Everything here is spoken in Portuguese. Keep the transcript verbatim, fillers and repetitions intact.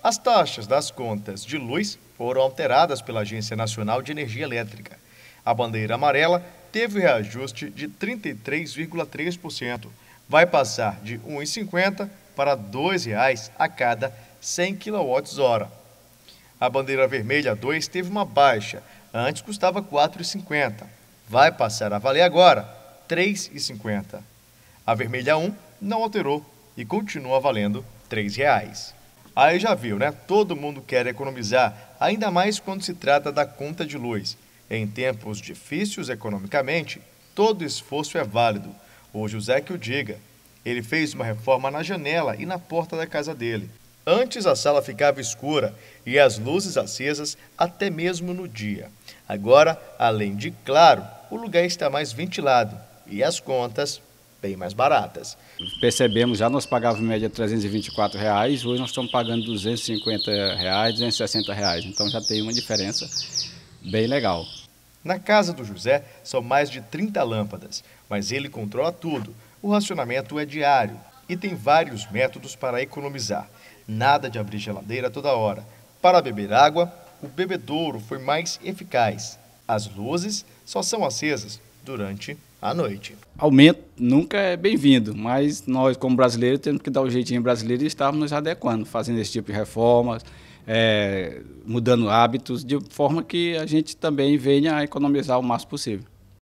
As taxas das contas de luz foram alteradas pela Agência Nacional de Energia Elétrica. A bandeira amarela teve reajuste de trinta e três vírgula três por cento. Vai passar de um real e cinquenta centavos para dois reais a cada cem quilowatt-hora. A bandeira vermelha dois teve uma baixa, antes custava quatro reais e cinquenta centavos. Vai passar a valer agora três reais e cinquenta centavos. A vermelha um não alterou e continua valendo três reais. Aí já viu, né? Todo mundo quer economizar, ainda mais quando se trata da conta de luz. Em tempos difíceis economicamente, todo esforço é válido. O José que o diga. Ele fez uma reforma na janela e na porta da casa dele. Antes a sala ficava escura e as luzes acesas até mesmo no dia. Agora, além de claro, o lugar está mais ventilado e as contas bem mais baratas. Percebemos, já nós pagávamos em média trezentos e vinte e quatro reais, hoje nós estamos pagando duzentos e cinquenta reais, duzentos e sessenta reais, então já tem uma diferença bem legal. Na casa do José são mais de trinta lâmpadas, mas ele controla tudo. O racionamento é diário e tem vários métodos para economizar. Nada de abrir geladeira toda hora. Para beber água, o bebedouro foi mais eficaz. As luzes só são acesas durante a noite. Aumento nunca é bem-vindo, mas nós, como brasileiros, temos que dar o jeitinho brasileiro e estamos nos adequando, fazendo esse tipo de reformas, é, mudando hábitos, de forma que a gente também venha a economizar o máximo possível.